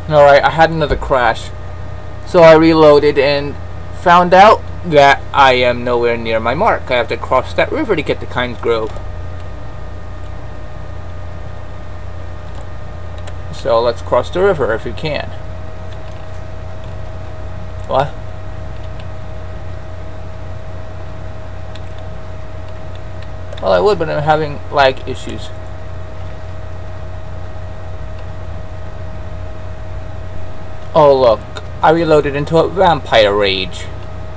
Alright, I had another crash. So I reloaded and found out that I am nowhere near my mark. I have to cross that river to get to Kynesgrove. So let's cross the river if we can. What? Well, I would, but I'm having lag issues. Oh look, I reloaded into a vampire rage.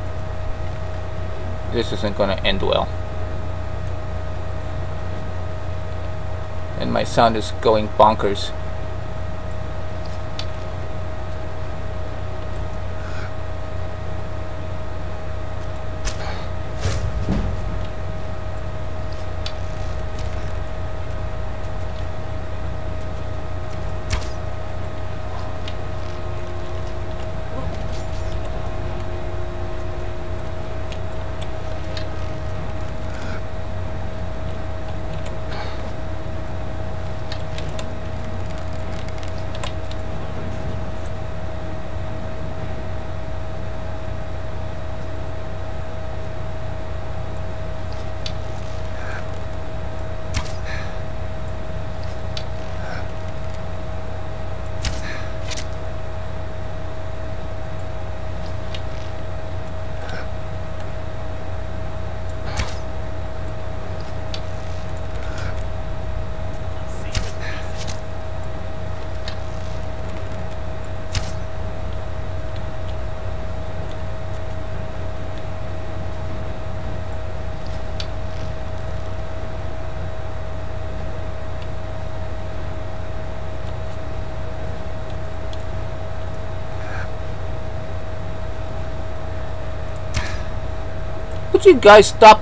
This isn't going to end well. And my sound is going bonkers. Would you guys stop?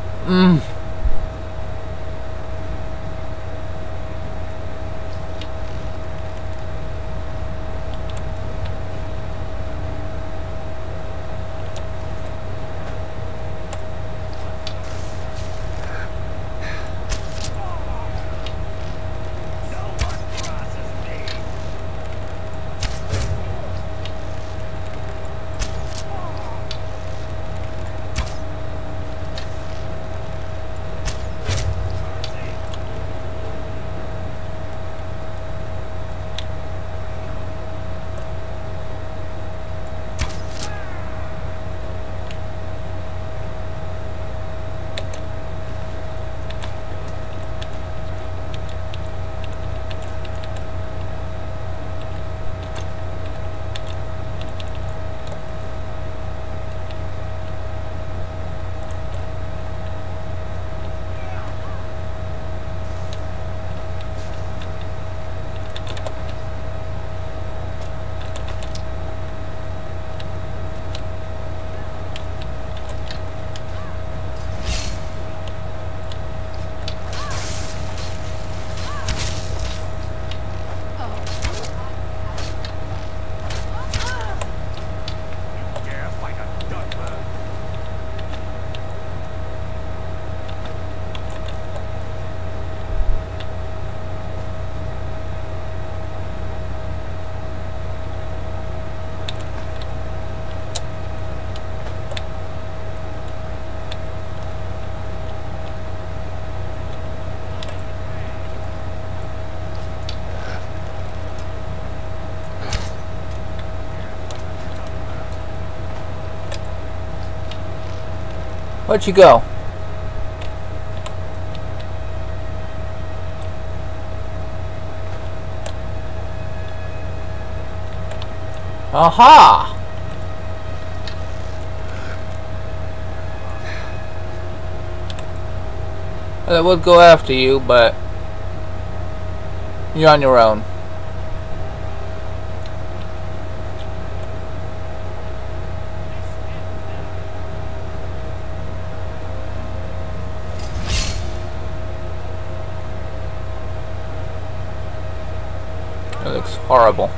Where'd you go? Aha! Well, I would go after you, but you're on your own. It looks horrible.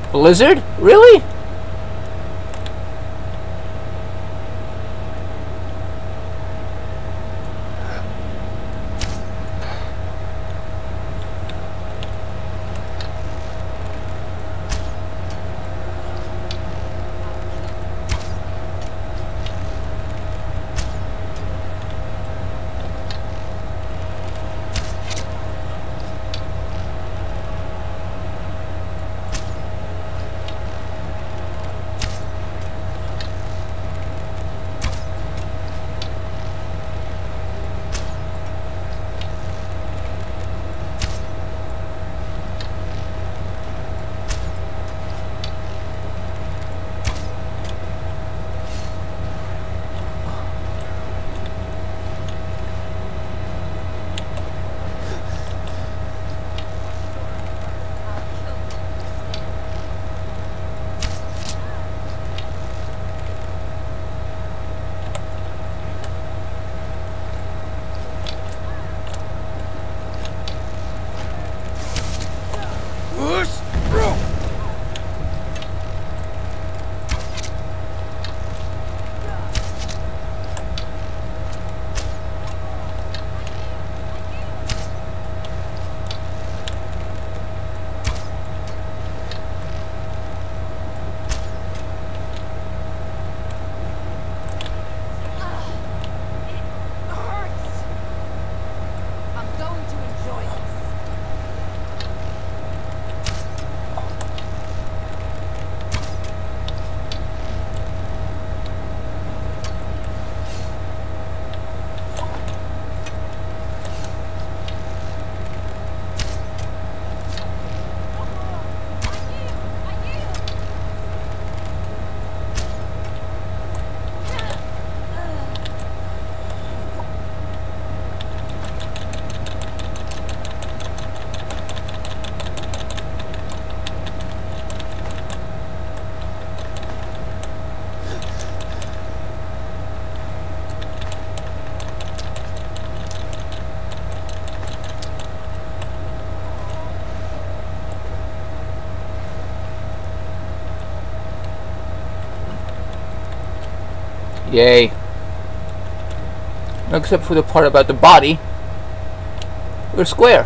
Blizzard? Really? Yay. Except for the part about the body. We're square.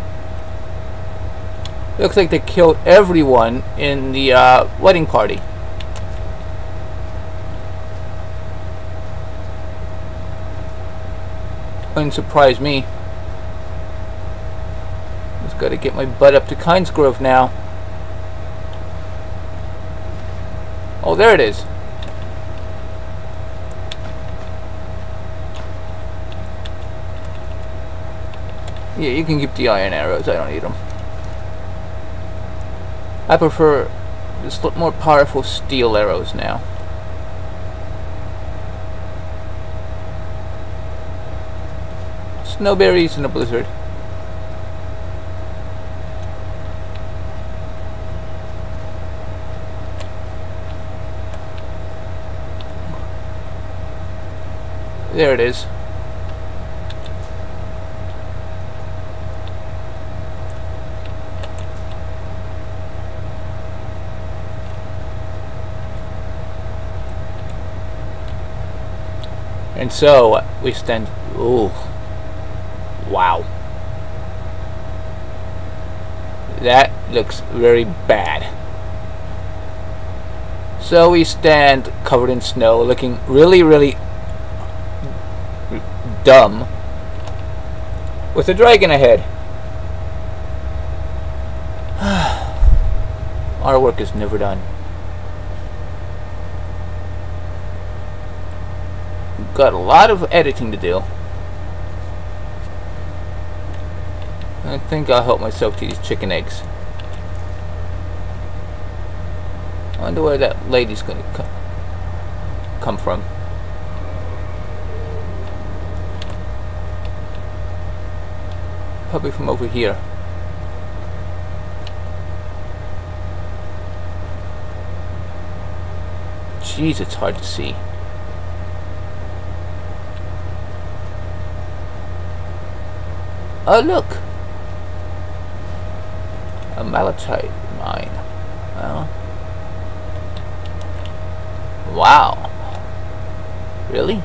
Looks like they killed everyone in the wedding party. Wouldn't surprise me. Just gotta get my butt up to Kynesgrove now. Oh, there it is. Yeah, you can keep the iron arrows. I don't need them. I prefer just more powerful steel arrows now. Snowberries in a blizzard. There it is. And so we stand. Ooh. Wow. That looks very bad. So we stand covered in snow, looking really, really dumb, with a dragon ahead. Our work is never done. Got a lot of editing to do. I think I'll help myself to these chicken eggs. I wonder where that lady's gonna come from. Probably from over here. Jeez, it's hard to see. Oh, look! A malachite mine. Well. Wow. Really?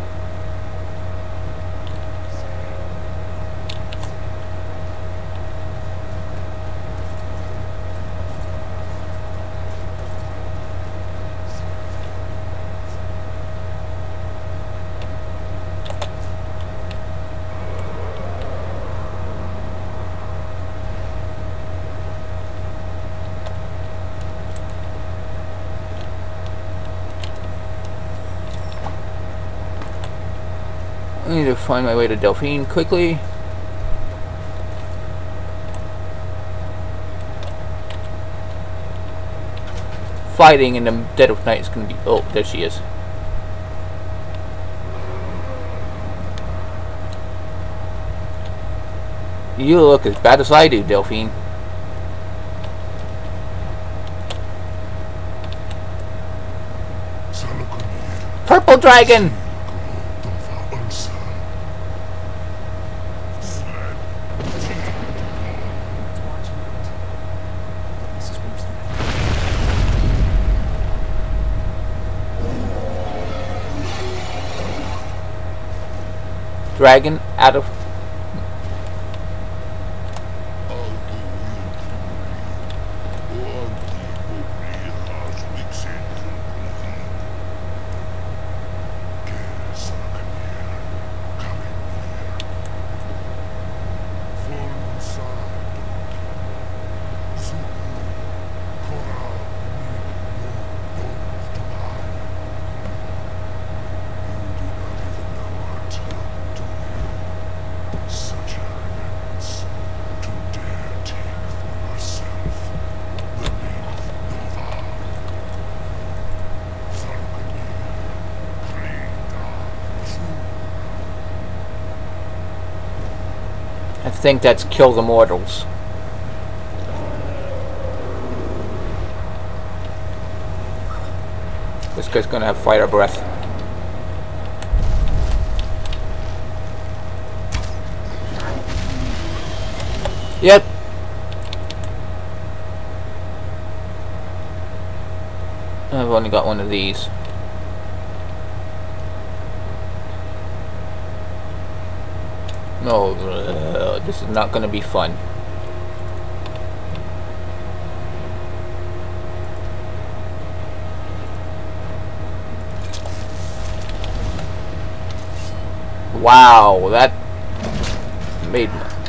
I need to find my way to Delphine quickly. Fighting in the dead of night is going to be... Oh, there she is. You look as bad as I do, Delphine. Purple dragon! Dragon out of... I think that's kill the mortals. This guy's gonna have fire breath. Yep. I've only got one of these. No, this is not going to be fun. Wow, that made...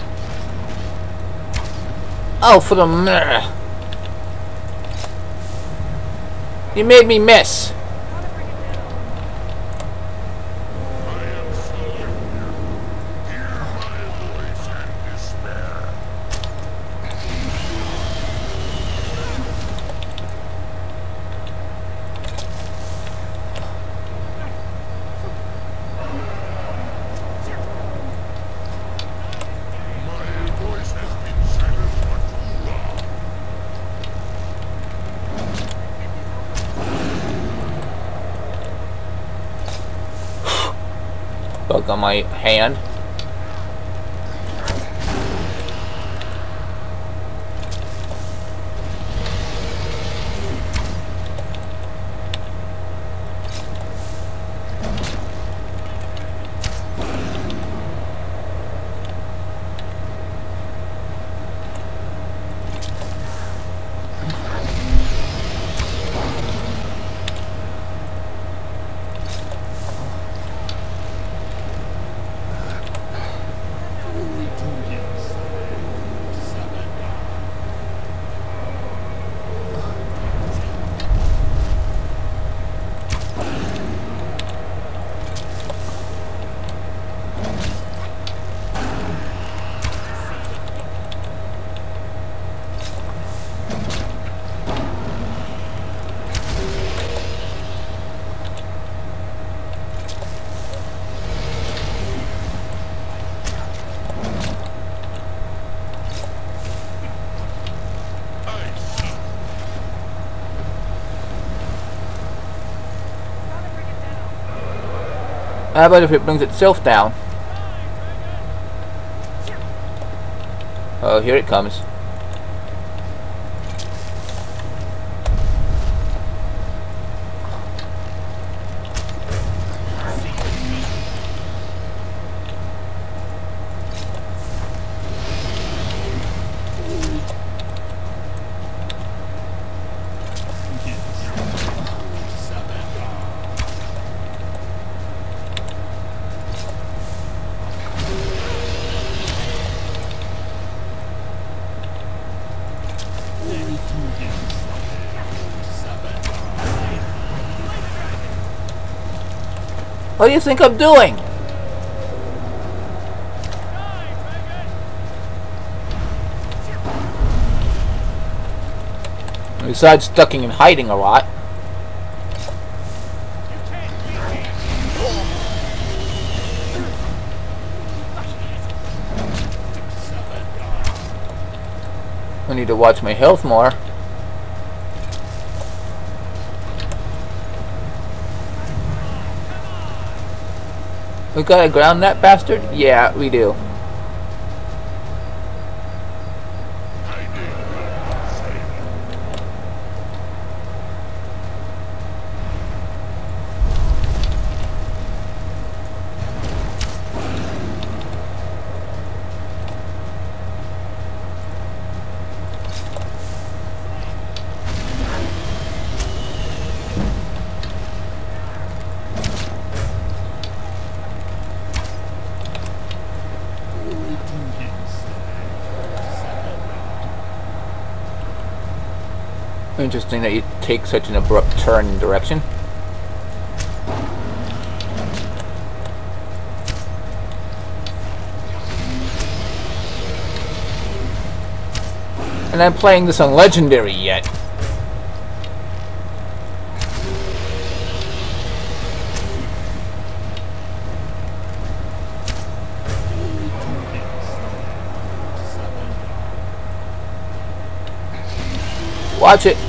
Oh, for the... You made me miss. Bug on my hand. How about if it brings itself down? Oh, here it comes. What do you think I'm doing? Besides ducking and hiding a lot. I need to watch my health more. We gotta ground that bastard? Yeah, we do. Interesting that you take such an abrupt turn in direction. And I'm playing this on Legendary yet. Watch it.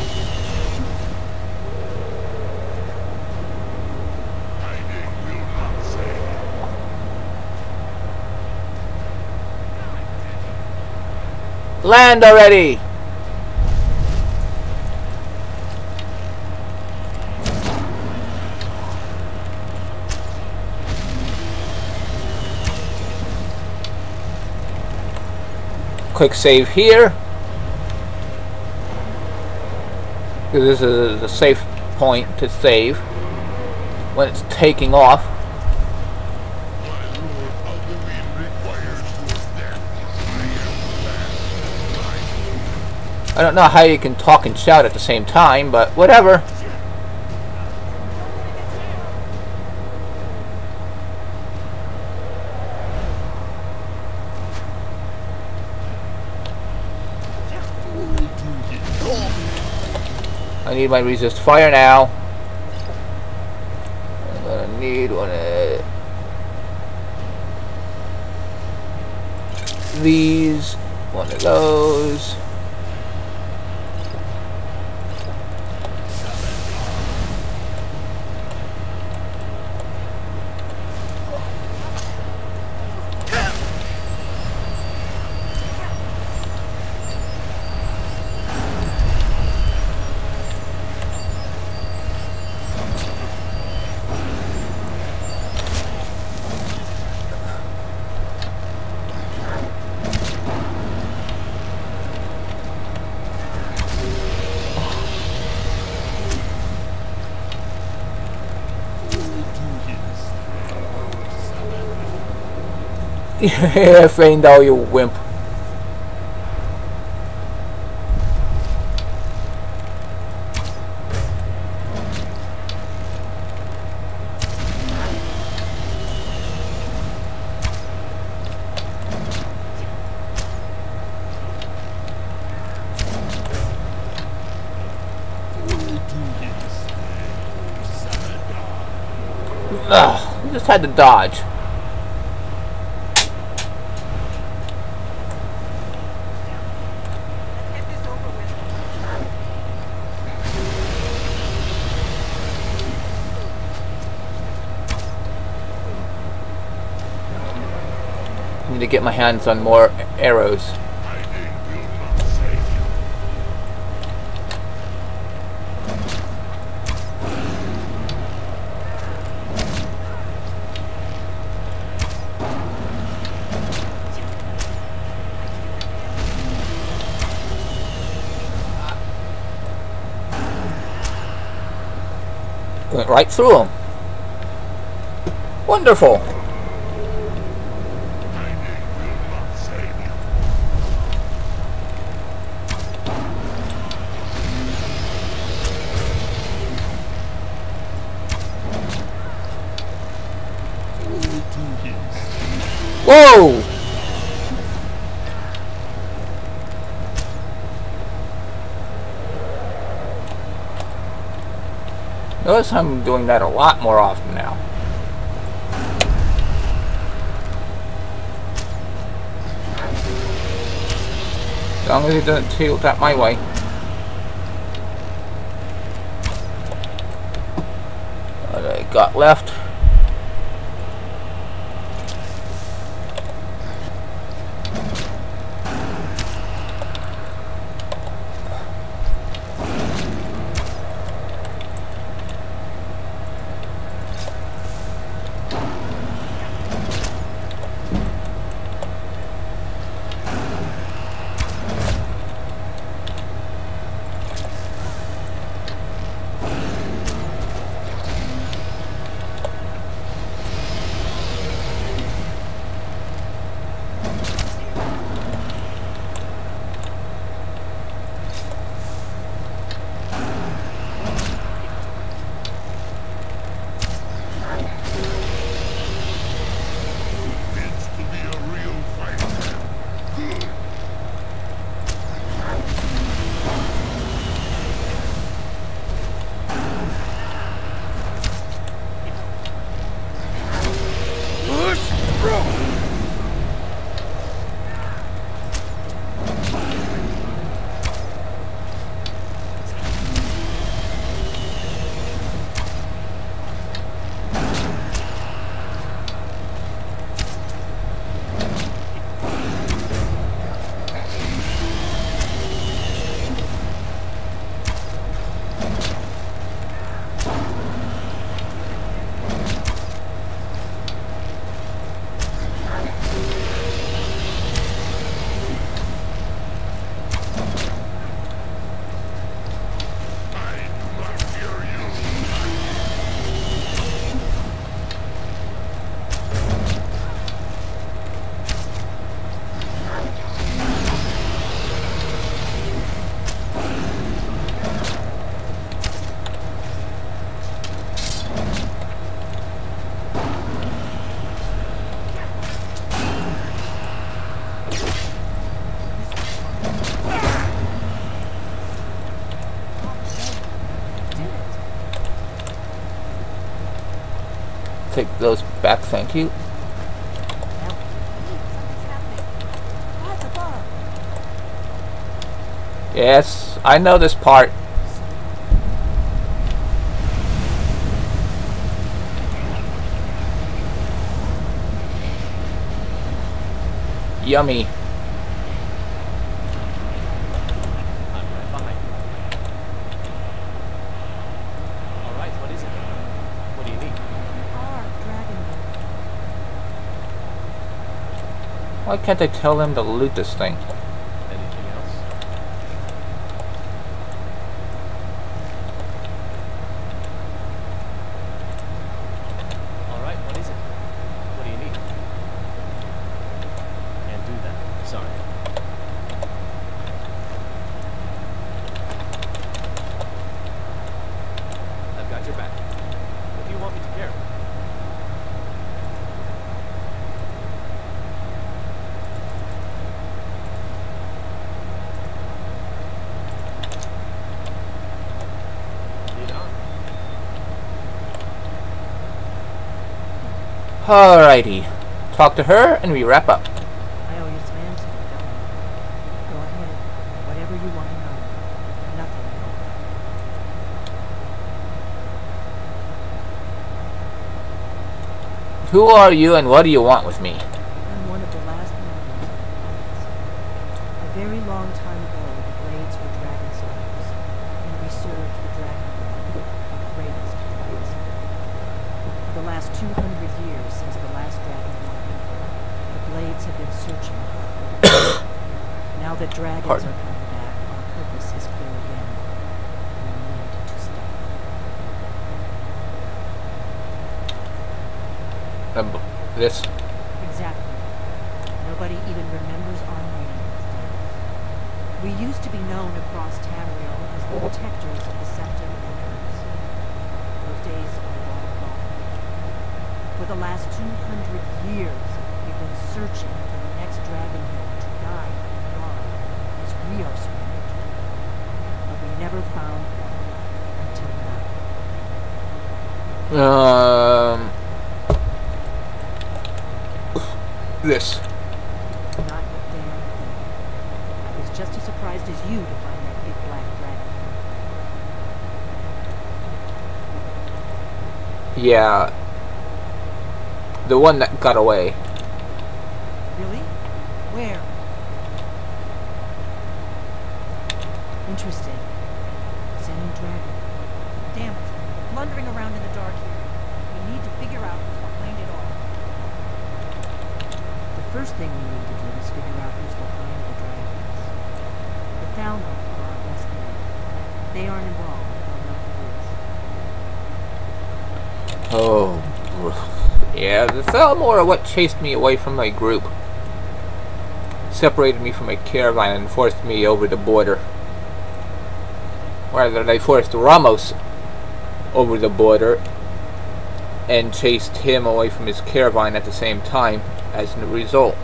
Land already! Quick save here. This is a safe point to save when it's taking off. I don't know how you can talk and shout at the same time, but whatever. I need my resist fire now. I'm gonna need one of these, one of those. Yeah, feigned out, you wimp. Ugh, we just had to dodge. I need to get my hands on more arrows. Went right through him. Wonderful. Notice I'm doing that a lot more often now. As long as it doesn't tilt that my way. What I got left? Take those back, thank you. Yes, I know this part. Yummy. Why can't I tell them to loot this thing? Anything else? Alright, what is it? What do you need? Can't do that. Sorry. I've got your back. What do you want me to carry? Alrighty. Talk to her and we wrap up. I owe you some answers, don't I? Go ahead. Whatever you want to know. Nothing will. Who are you and what do you want with me? I'm one of the last members of the Blades. A very long time ago, the Blades were dragon slayers, and we served the Dragon Lord, the greatest dragons. For the last 200 years since the last Dragon Lord Emperor, the Blades have been searching for our purpose. Now that dragons are coming back, our purpose is clear again. We need to stop them. This. Exactly. Nobody even remembers our names these days. We used to be known across Tamriel as the protectors of the Septon Emperors. Those days are long gone. For the last 200 years, we've been searching for the next dragon lord to guide and guard as we are surrounded. But we never found one until now. This. Not a damn thing. I was just as surprised as you to find that big black dragon. Yeah. The one that got away. Really? Where? Interesting. Same dragon. Damn it. Blundering around in the dark here. We need to figure out who's behind it all. The first thing we need to do is figure out who's behind the dragons. The Thalmor are our best bet. They aren't involved. They'll know who is. Oh. Yeah, the Thalmor are what chased me away from my group. Separated me from my caravan and forced me over the border. Rather, they forced Ramos over the border and chased him away from his caravan at the same time as a result.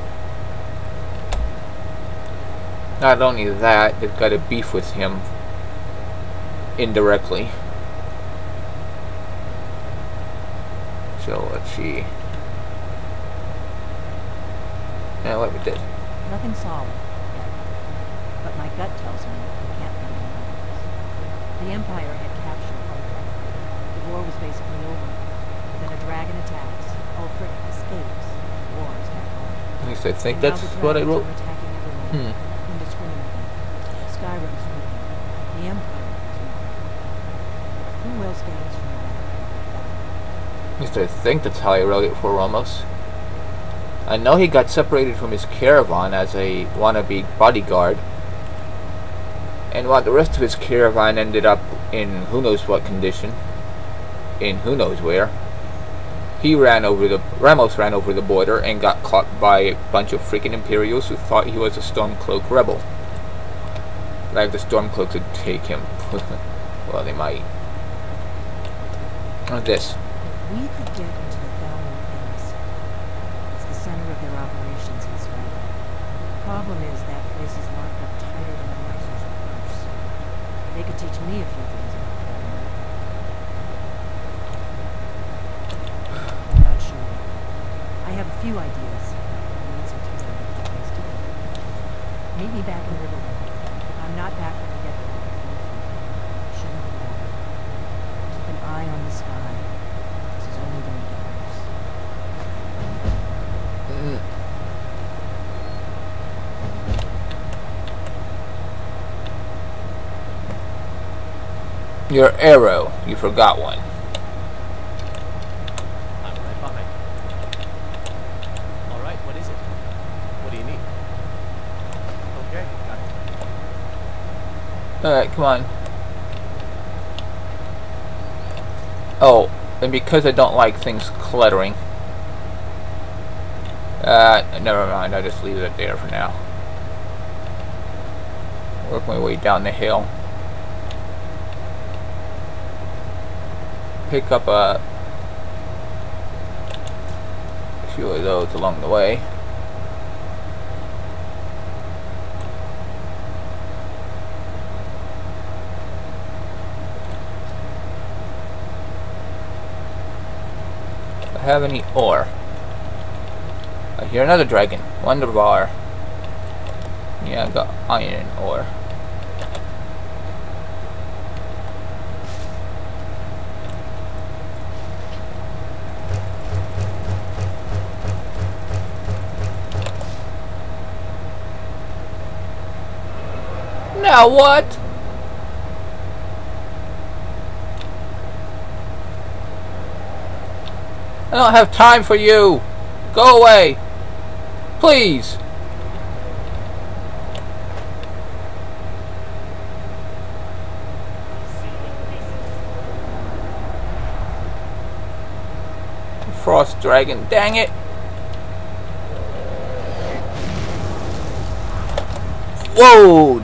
Not only that, they've got a beef with him indirectly. So let's see. Now what we did. Nothing solid yet. But my gut tells me it can't be anyone else. The Empire had captured Ulfric. The war was basically over. Then a dragon attacks. Ulfric escapes. The war is back on. At least I think And now that's the what I dragons wrote. are attacking everyone, indiscriminately. Skyrim's moving. The Empire is moving. Who else gains from that? At least I think that's how I wrote it for Ramos. I know he got separated from his caravan as a wannabe bodyguard, and while the rest of his caravan ended up in who knows what condition, in who knows where, Ramos ran over the border and got caught by a bunch of freaking Imperials who thought he was a Stormcloak rebel. Like the Stormcloaks would take him. Well, they might. This. If we could get into the Thalmor embassy, it's the center of their operations in Skyrim. The problem is that place is locked up tighter than a miser's purse. They could teach me a few things about that. I'm not sure yet. I have a few ideas. I need some time to put things together. Meet me back in Riverwood. If I'm not back when I get there, I shouldn't be long. Keep an eye on the sky. This is only going to get worse. Your arrow. You forgot one. I'm right behind you. All right, what is it? What do you need? Okay, got it. Alright, come on. Oh, and because I don't like things cluttering. Never mind, I'll just leave it there for now. Work my way down the hill. Pick up a few of those along the way. Do I have any ore? I hear another dragon. Wonder bar. Yeah, I got iron ore. Now what? I don't have time for you. Go away. Please. Frost dragon, dang it. Whoa.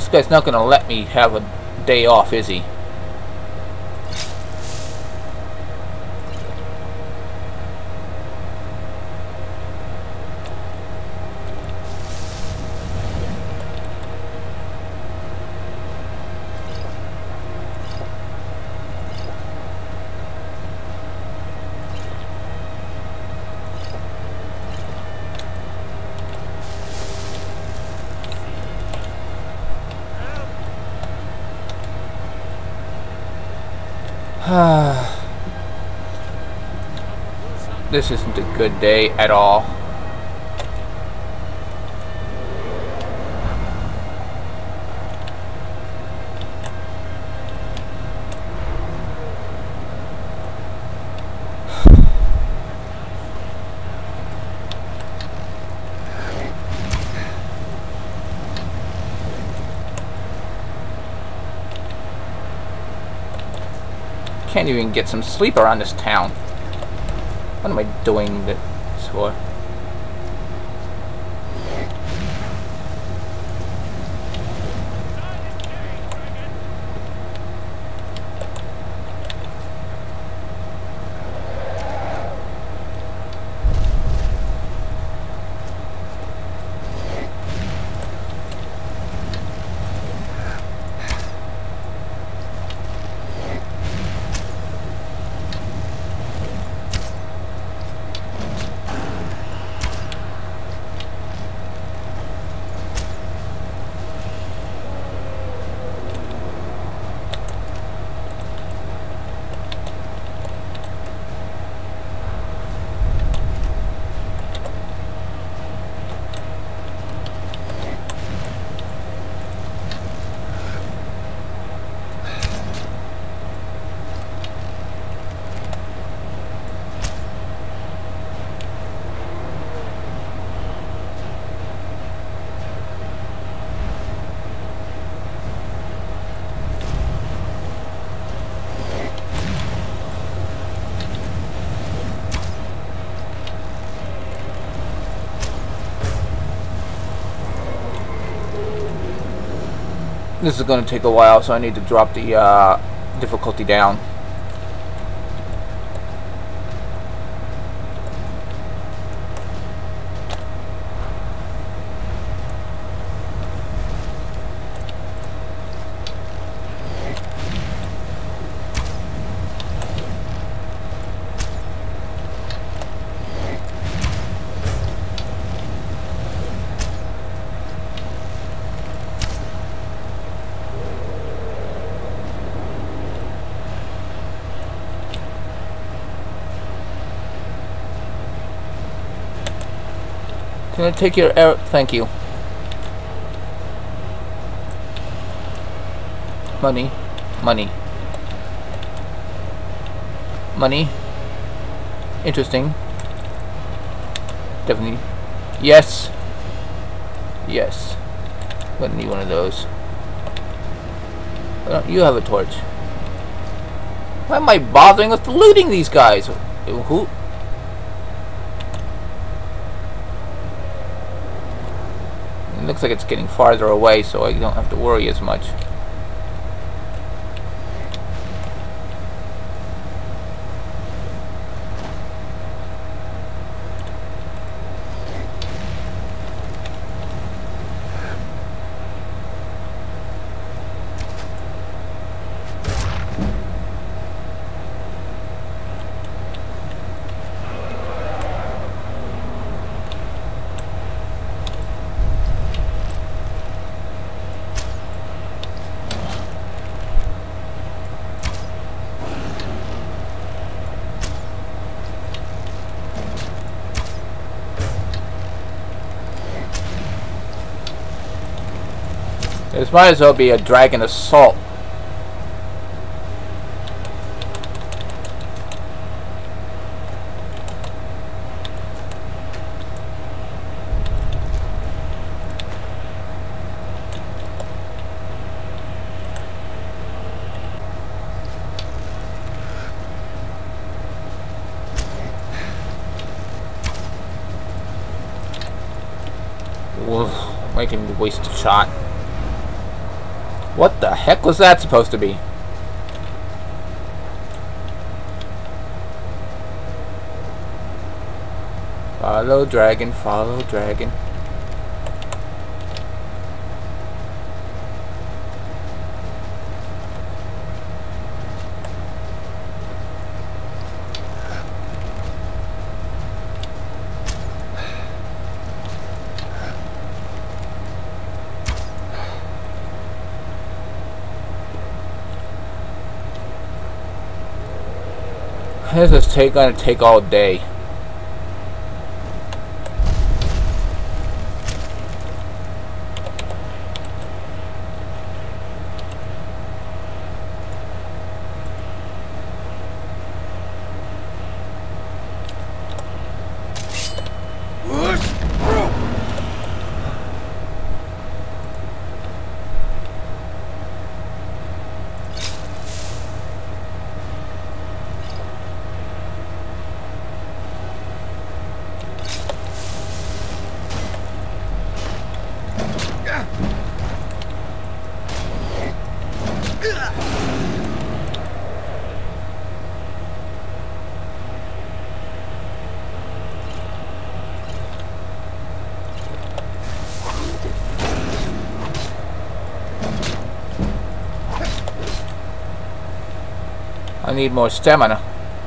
This guy's not gonna let me have a day off, is he? This isn't a good day at all. Can't even get some sleep around this town. What am I doing this for? This is going to take a while, so I need to drop the difficulty down. Can I take your arrow? Thank you. Money. Money. Money. Interesting. Definitely. Yes. Yes. Gonna need one of those. Why don't you have a torch? Why am I bothering with looting these guys? Who? It looks like it's getting farther away, so I don't have to worry as much. This might as well be a dragon assault. Whoa, might even waste a shot. What the heck was that supposed to be? Follow dragon, follow dragon. This is gonna take all day. I need more stamina.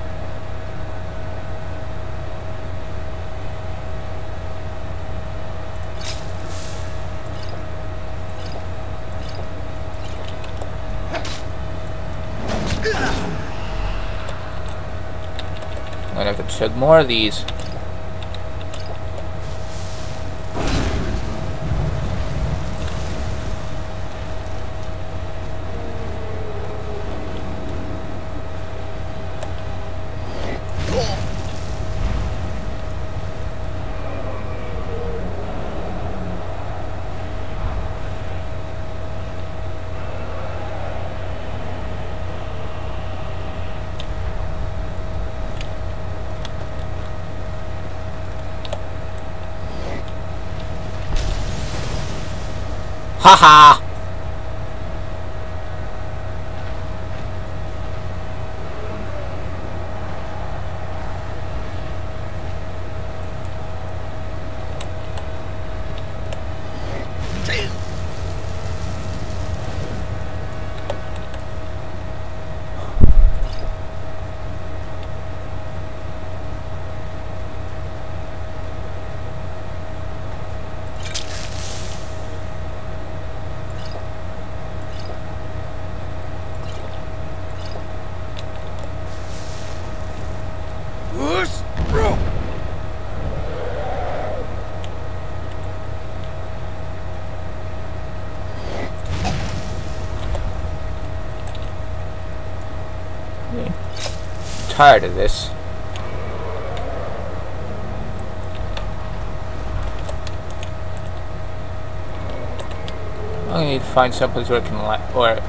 I'm gonna have to chug more of these. Haha! Tired of this. I need to find someplace where I can or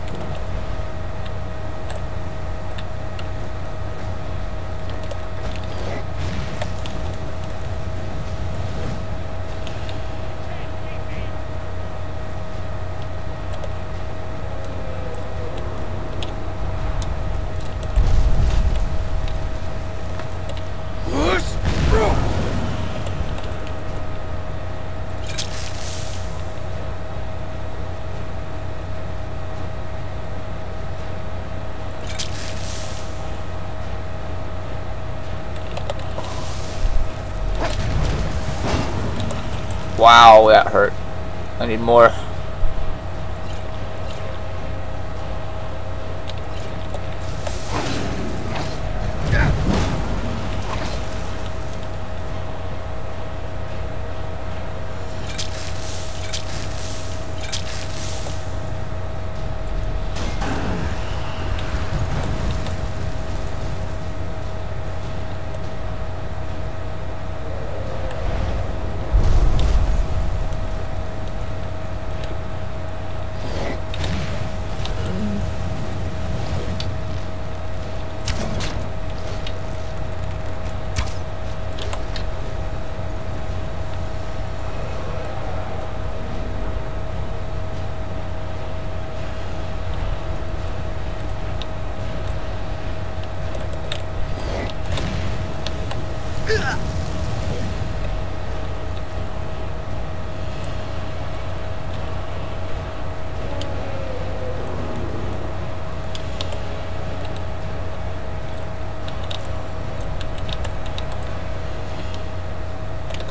wow, that hurt. I need more.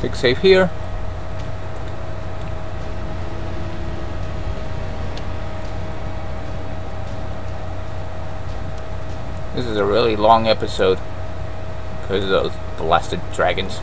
Quick save here. This is a really long episode because of those blasted dragons.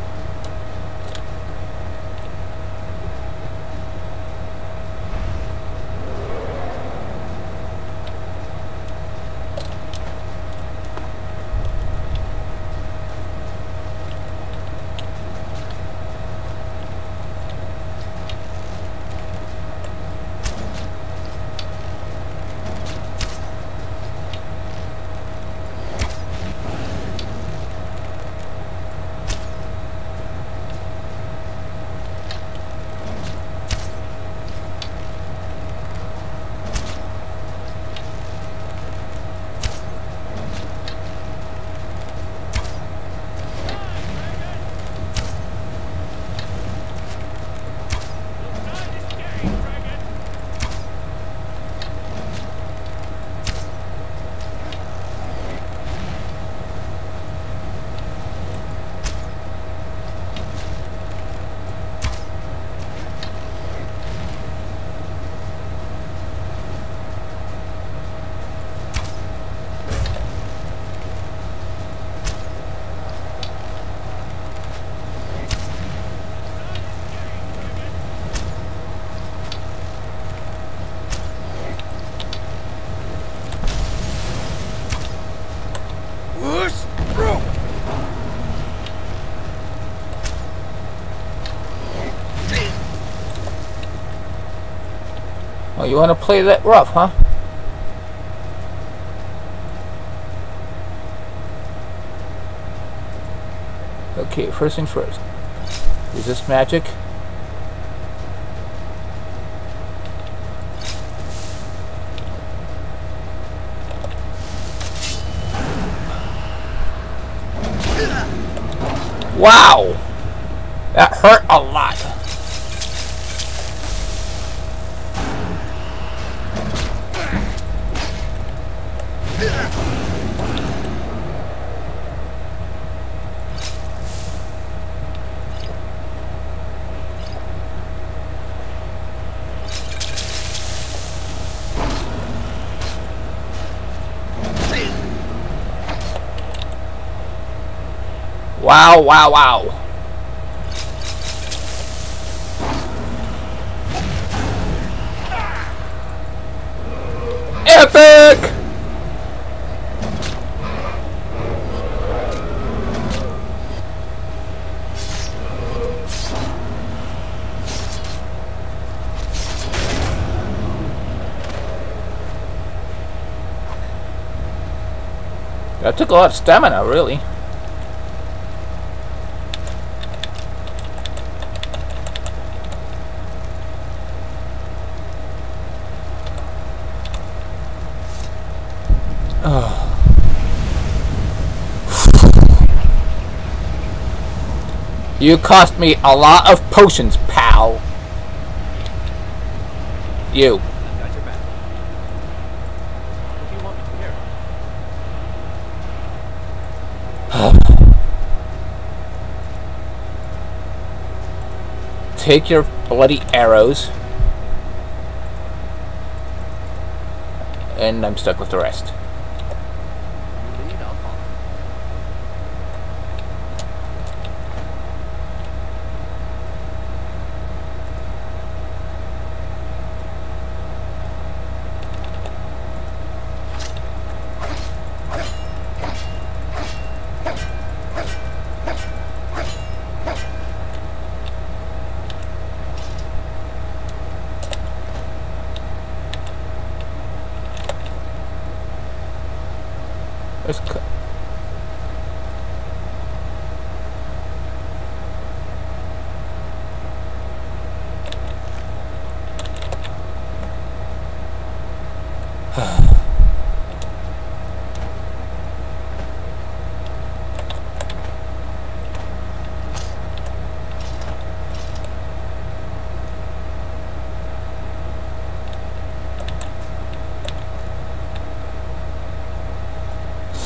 Oh, you want to play that rough, huh? Okay, first things first. Resist magic. Wow! That hurt a lot. Wow, wow, wow. Epic! That took a lot of stamina, really. You cost me a lot of potions, pal. You. I've got your back. What do you want me to hear? Take your bloody arrows. And I'm stuck with the rest. You lead, I'll follow. Let's cut.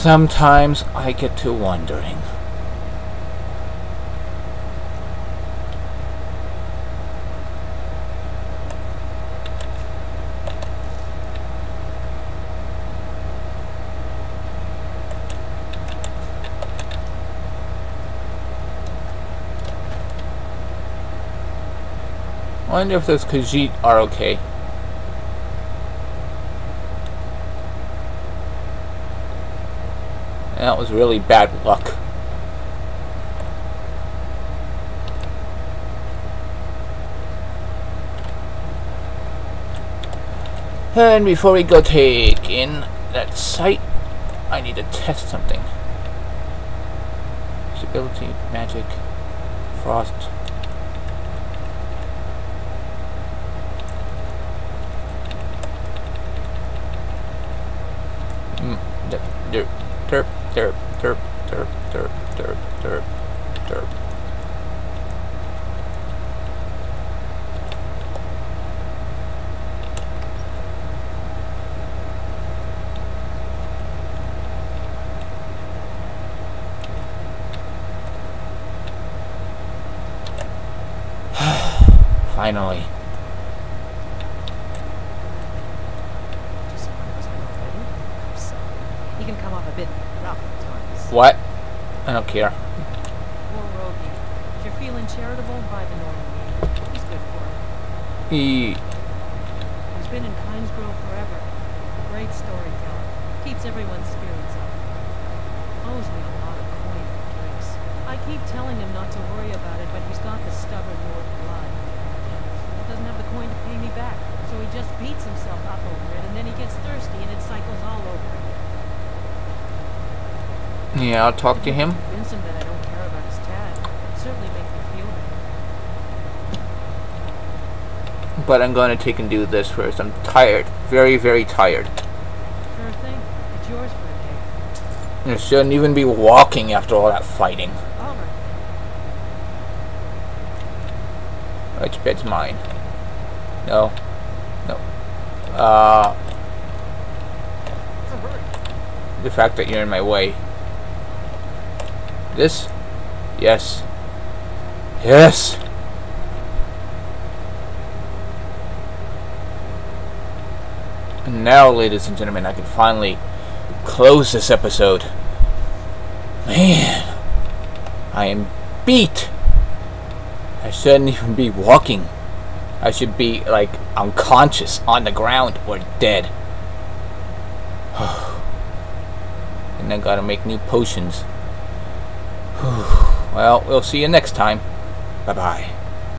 Sometimes I get to wondering. I wonder if those Khajiit are okay. That was really bad luck. And before we go take in that site, I need to test something. Stability, magic, frost. Derp, derp, derp, derp, derp, derp, derp, derp, derp. Finally. He can come off a bit rough at times. What? I don't care. Poor Rogie. If you're feeling charitable, buy the normal meat. He's good for it. He's been in Kynesgrove forever. Great storyteller. Keeps everyone's spirits up. Owes me a lot of coin for drinks. I keep telling him not to worry about it, but he's got the stubborn Lord blood. He doesn't have the coin to pay me back, so he just beats himself up over it, and then he gets thirsty, and it cycles all over again. Yeah, I'll talk to him. Convince him that I don't care about his tad. It'd certainly make me feel better. But I'm going to take and do this first. I'm tired. Very, very tired. Sure thing. It's yours for a day. I shouldn't even be walking after all that fighting. All right. Which bed's mine? No. No. It's a hurry. The fact that you're in my way. This? Yes. Yes! And now, ladies and gentlemen, I can finally close this episode. Man, I am beat. I shouldn't even be walking. I should be, like, unconscious on the ground or dead. And I gotta make new potions. Well, we'll see you next time. Bye-bye.